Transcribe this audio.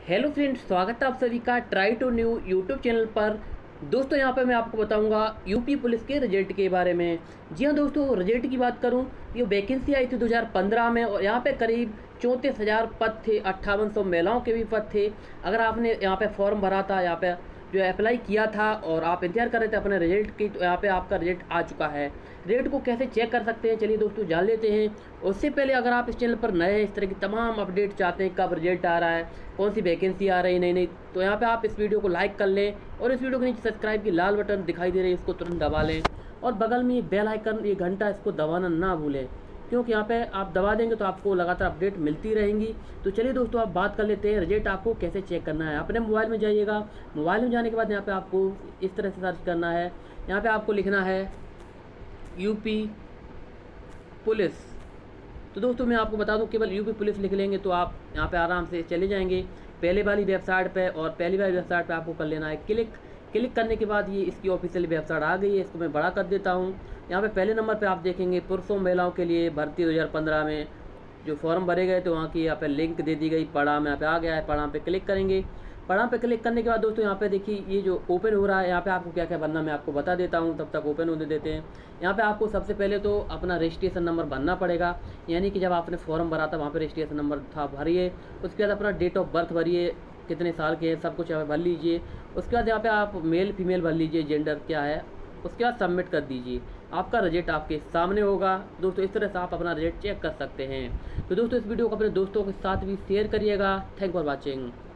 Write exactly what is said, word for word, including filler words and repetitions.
Hello friends, स्वागत है आप सभी का try to new YouTube channel पर। दोस्तों यहाँ पे मैं आपको बताऊंगा यूपी पुलिस के रिजल्ट के बारे में। जी हाँ दोस्तों, रिजल्ट की बात करूँ, ये वैकेंसी आई थी दो हज़ार पंद्रह में और यहाँ पे करीब चौंतीस हज़ार पद थे, अट्ठावन सौ महिलाओं के भी पद थे। अगर आपने यहाँ पे फॉर्म भरा था, यहाँ पे जो अप्लाई किया था और आप इंतजार कर रहे थे अपने रिजल्ट की, तो यहाँ पे आपका रिजल्ट आ चुका है। रिजल्ट को कैसे चेक कर सकते हैं, चलिए दोस्तों जान लेते हैं। उससे पहले अगर आप इस चैनल पर नए हैं, इस तरह की तमाम अपडेट चाहते हैं, कब रिजल्ट आ रहा है, कौन सी वैकेंसी आ रही है, नहीं नहीं तो यहाँ पे आप इस वीडियो को लाइक कर लें और इस वीडियो के नीचे सब्सक्राइब की लाल बटन दिखाई दे रही है, इसको तुरंत दबा लें और बगल में ये बेल आइकन, ये घंटा, इसको दबाना ना भूलें, क्योंकि यहाँ पे आप दबा देंगे तो आपको लगातार अपडेट मिलती रहेंगी। तो चलिए दोस्तों, आप बात कर लेते हैं रिजल्ट आपको कैसे चेक करना है। अपने मोबाइल में जाइएगा, मोबाइल में जाने के बाद यहाँ पे आपको इस तरह से सर्च करना है। यहाँ पे आपको लिखना है यूपी पुलिस। तो दोस्तों मैं आपको बता दूं, केवल यूपी पुलिस लिख लेंगे तो आप यहाँ पे आराम से चले जाएंगे पहले वाली वेबसाइट पे, और पहली वाली वेबसाइट पे आपको कर लेना है क्लिक। क्लिक करने के बाद ये इसकी ऑफिशियल वेबसाइट आ गई है, इसको मैं बड़ा कर देता हूँ। यहाँ पे पहले नंबर पे आप देखेंगे पुरुषों महिलाओं के लिए भर्ती दो हज़ार पंद्रह में जो फॉर्म भरे गए, तो वहाँ की यहाँ पे लिंक दे दी गई, पढ़ा में यहाँ पे आ गया है। पढ़ा पे क्लिक करेंगे। पढ़ा पे क्लिक करने के बाद दोस्तों यहाँ पे देखिए ये जो ओपन हो रहा है, यहाँ पे आपको क्या क्या भरना मैं आपको बता देता हूँ, तब तक ओपन होने देते हैं। यहाँ पे आपको सबसे पहले तो अपना रजिस्ट्रेशन नंबर भरना पड़ेगा, यानी कि जब आपने फॉर्म भरा था वहाँ पे रजिस्ट्रेशन नंबर था, भरिए। उसके बाद अपना डेट ऑफ बर्थ भरिए, कितने साल के हैं, सब कुछ यहाँ पे भर लीजिए। उसके बाद यहाँ पे आप मेल फीमेल भर लीजिए, जेंडर क्या है। उसके बाद सबमिट कर दीजिए, आपका रिजल्ट आपके सामने होगा। दोस्तों इस तरह से आप अपना रिजल्ट चेक कर सकते हैं। तो दोस्तों इस वीडियो को अपने दोस्तों के साथ भी शेयर करिएगा। Thank for watching.